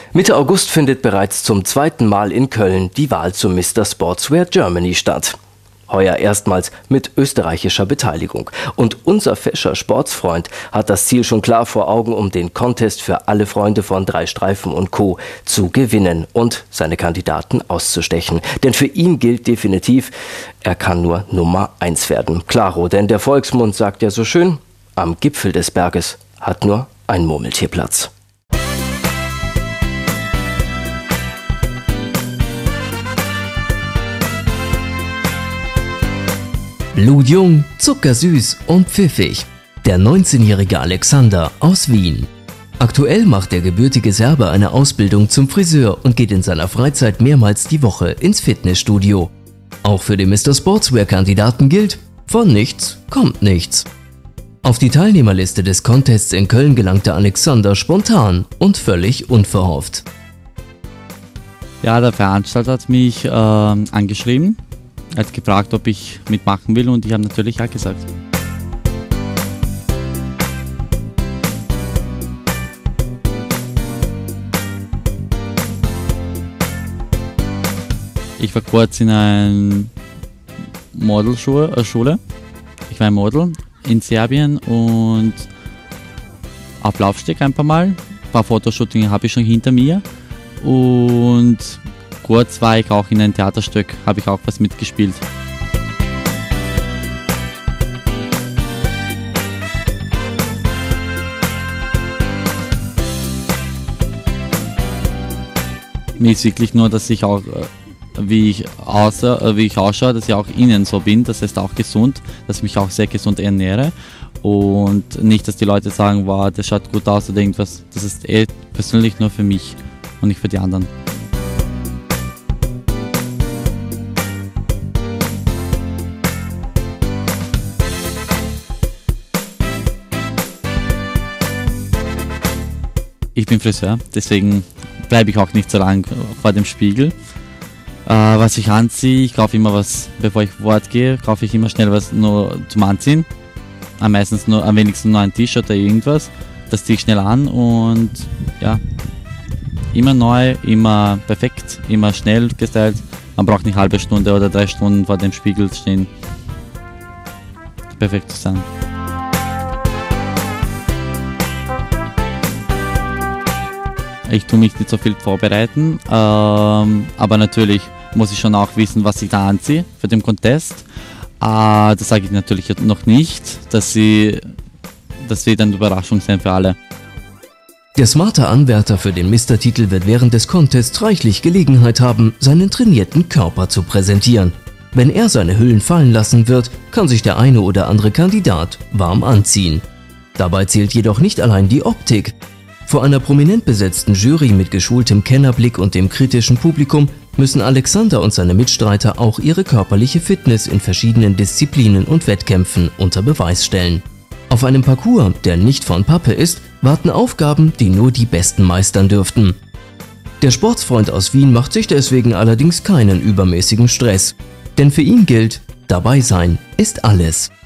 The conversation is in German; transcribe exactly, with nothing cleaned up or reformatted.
Mitte August findet bereits zum zweiten Mal in Köln die Wahl zum Mister Sportswear Germany statt. Heuer erstmals mit österreichischer Beteiligung. Und unser fescher Sportsfreund hat das Ziel schon klar vor Augen, um den Contest für alle Freunde von Drei Streifen und Co. zu gewinnen und seine Kandidaten auszustechen. Denn für ihn gilt definitiv, er kann nur Nummer eins werden. Klaro, denn der Volksmund sagt ja so schön, am Gipfel des Berges hat nur ein Murmeltier Platz. Blutjung, zuckersüß und pfiffig. Der neunzehnjährige Alexander aus Wien. Aktuell macht der gebürtige Serbe eine Ausbildung zum Friseur und geht in seiner Freizeit mehrmals die Woche ins Fitnessstudio. Auch für den Mister Sportswear-Kandidaten gilt, von nichts kommt nichts. Auf die Teilnehmerliste des Contests in Köln gelangte Alexander spontan und völlig unverhofft. Ja, der Veranstalter hat mich äh, angeschrieben. Er hat gefragt, ob ich mitmachen will, und ich habe natürlich ja gesagt. Ich war kurz in einer Modelschule. Ich war ein Model in Serbien und auf Laufsteg ein paar Mal. Ein paar Fotoshootings habe ich schon hinter mir. Und kurz war ich auch in einem Theaterstück, habe ich auch was mitgespielt. Mir ist wirklich nur, dass ich auch, wie ich, aussah, wie ich ausschaue, dass ich auch innen so bin, das heißt auch gesund, dass ich mich auch sehr gesund ernähre. Und nicht, dass die Leute sagen, wow, das schaut gut aus oder irgendwas. Das ist eh persönlich nur für mich und nicht für die anderen. Ich bin Friseur, deswegen bleibe ich auch nicht so lange vor dem Spiegel. Äh, was ich anziehe, ich kaufe immer was, bevor ich Wort gehe, kaufe ich immer schnell was nur zum Anziehen. Am, meistens nur, am wenigsten nur ein T-Shirt oder irgendwas. Das ziehe ich schnell an und ja, immer neu, immer perfekt, immer schnell gestylt. Man braucht nicht eine halbe Stunde oder drei Stunden vor dem Spiegel stehen. Perfekt zu sein. Ich tue mich nicht so viel vorbereiten, ähm, aber natürlich muss ich schon auch wissen, was ich da anziehe für den Contest. Äh, das sage ich natürlich noch nicht, dass sie, dass sie dann Überraschung sein für alle. Der smarte Anwärter für den Mister-Titel wird während des Contests reichlich Gelegenheit haben, seinen trainierten Körper zu präsentieren. Wenn er seine Hüllen fallen lassen wird, kann sich der eine oder andere Kandidat warm anziehen. Dabei zählt jedoch nicht allein die Optik. Vor einer prominent besetzten Jury mit geschultem Kennerblick und dem kritischen Publikum müssen Alexander und seine Mitstreiter auch ihre körperliche Fitness in verschiedenen Disziplinen und Wettkämpfen unter Beweis stellen. Auf einem Parcours, der nicht von Pappe ist, warten Aufgaben, die nur die Besten meistern dürften. Der Sportsfreund aus Wien macht sich deswegen allerdings keinen übermäßigen Stress. Denn für ihn gilt, dabei sein ist alles.